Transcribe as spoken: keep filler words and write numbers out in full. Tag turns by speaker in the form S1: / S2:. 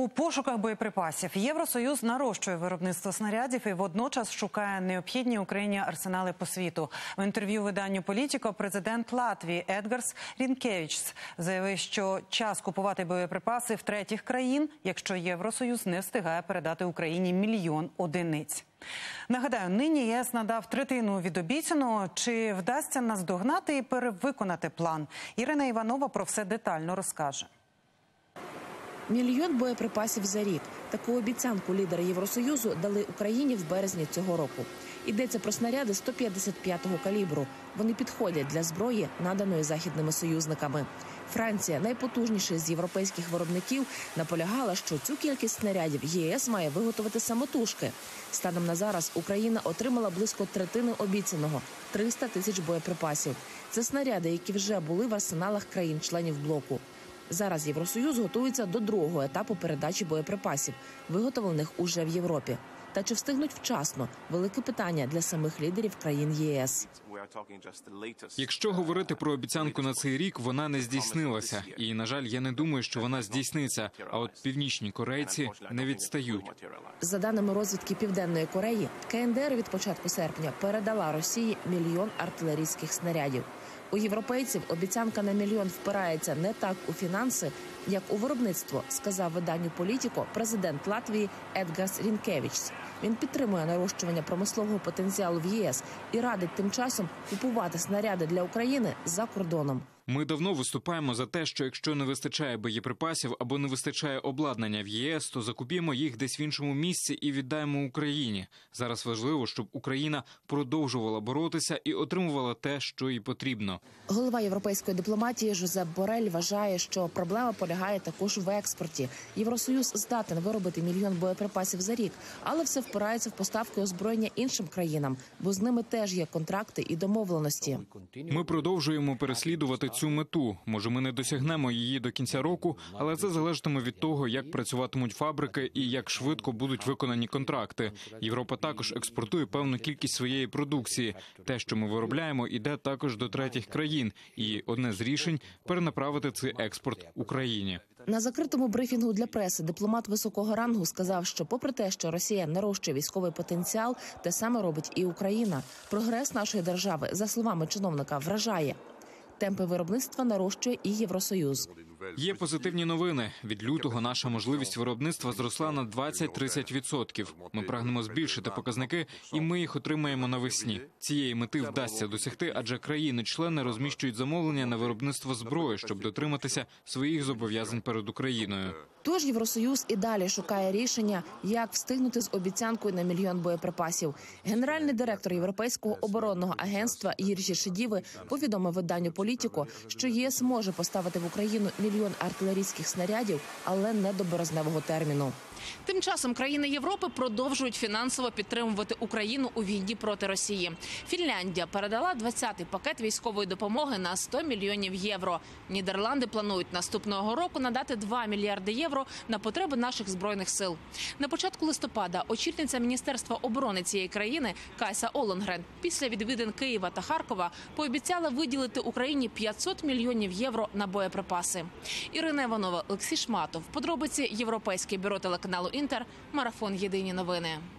S1: У пошуках боєприпасів Євросоюз нарощує виробництво снарядів і водночас шукає необхідні Україні арсенали по світу. В інтерв'ю виданню «Політіко» президент Латвії Едгарс Рінкевічс заявив, що час купувати боєприпаси в третіх країн, якщо Євросоюз не встигає передати Україні мільйон одиниць. Нагадаю, нині ЄС надав третину від обіцяного. Чи вдасться наздогнати і перевиконати план? Ірина Іванова про все детально розкаже.
S2: Мільйон боєприпасів за рік. Таку обіцянку лідери Євросоюзу дали Україні в березні цього року. Йдеться про снаряди сто п'ятдесят п'ятого калібру. Вони підходять для зброї, наданої західними союзниками. Франція, найпотужніший з європейських виробників, наполягала, що цю кількість снарядів ЄС має виготовити самотужки. Станом на зараз Україна отримала близько третини обіцяного – триста тисяч боєприпасів. Це снаряди, які вже були в арсеналах країн-членів блоку. Зараз Євросоюз готується до другого етапу передачі боєприпасів, виготовлених уже в Європі. Та чи встигнуть вчасно – велике питання для самих лідерів країн ЄС.
S3: Якщо говорити про обіцянку на цей рік, вона не здійснилася. І, на жаль, я не думаю, що вона здійсниться. А от північні корейці не відстають.
S2: За даними розвідки Південної Кореї, КНДР від початку серпня передала Росії мільйон артилерійських снарядів. У європейців обіцянка на мільйон впирається не так у фінанси, як у виробництво, сказав виданню «Політіко» президент Латвії Едгарс Рінкевічс. Він підтримує нарощування промислового потенціалу в ЄС і радить тим часом купувати снаряди для України за кордоном.
S3: Ми давно виступаємо за те, що якщо не вистачає боєприпасів або не вистачає обладнання в ЄС, то закупімо їх десь в іншому місці і віддаємо Україні. Зараз важливо, щоб Україна продовжувала боротися і отримувала те, що їй потрібно.
S2: Голова європейської дипломатії Жозеп Борель вважає, що проблема полягає також в експорті. Євросоюз здатен виробити мільйон боєприпасів за рік, але все впирається в поставки озброєння іншим країнам, бо з ними теж є контракти і домовленості.
S3: Ми продовжуємо переслідувати цю мету. Може, ми не досягнемо її до кінця року, але це залежатиме від того, як працюватимуть фабрики і як швидко будуть виконані контракти. Європа також експортує певну кількість своєї продукції. Те, що ми виробляємо, іде також до третіх країн. І одне з рішень – перенаправити цей експорт Україні.
S2: На закритому брифінгу для преси дипломат високого рангу сказав, що попри те, що Росія нарощує військовий потенціал, те саме робить і Україна. Прогрес нашої держави, за словами чиновника, вражає. Темпи виробництва нарощує і Євросоюз.
S3: Є позитивні новини. Від лютого наша можливість виробництва зросла на двадцять-тридцять відсотків. Ми прагнемо збільшити показники, і ми їх отримаємо навесні. Цієї мети вдасться досягти, адже країни-члени розміщують замовлення на виробництво зброї, щоб дотриматися своїх зобов'язань перед Україною.
S2: Тож Євросоюз і далі шукає рішення, як встигнути з обіцянкою на мільйон боєприпасів. Генеральний директор Європейського оборонного агентства Єржі Шедіви повідомив виданню «Політіко», що ЄС може поставити в Україну мільйон артилерійських снарядів, але не до березневого терміну.
S4: Тим часом країни Європи продовжують фінансово підтримувати Україну у війні проти Росії. Фінляндія передала двадцятий пакет військової допомоги на сто мільйонів євро. Нідерланди планують наступного року надати два мільярди євро на потреби наших збройних сил. На початку листопада очільниця Міністерства оборони цієї країни Кайса Олонгрен після відвідин Києва та Харкова пообіцяла виділити Україні п'ятсот мільйонів євро на боєприпаси. Ірина Іванова, Олексій Шматов. Подробиці Європейське бюро телеканалу «Інтер». Марафон «Єдині новини».